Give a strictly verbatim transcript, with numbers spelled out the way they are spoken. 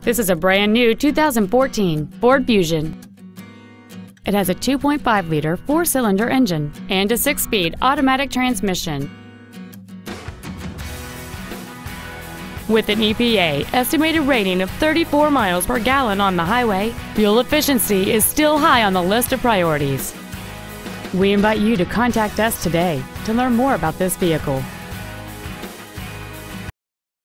This is a brand new two thousand fourteen Ford Fusion. It has a two point five liter four-cylinder engine and a six-speed automatic transmission. With an E P A estimated rating of thirty-four miles per gallon on the highway, fuel efficiency is still high on the list of priorities. We invite you to contact us today to learn more about this vehicle.